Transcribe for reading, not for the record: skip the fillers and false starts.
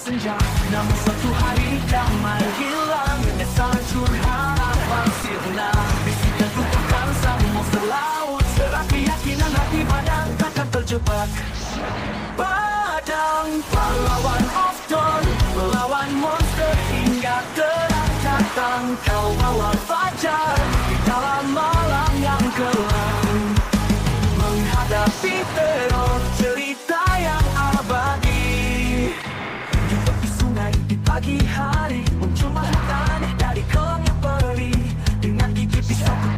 senja. Namun suatu hari damai hilang, hancur harapan sirna. Bisikan kutukan sang monster laut, serak keyakinan hati badan takkan terjebak. Padang pahlawan of dawn, melawan monster hingga terang datang. Kau awal fajar di dalam malam yang gelap, menghadapi teror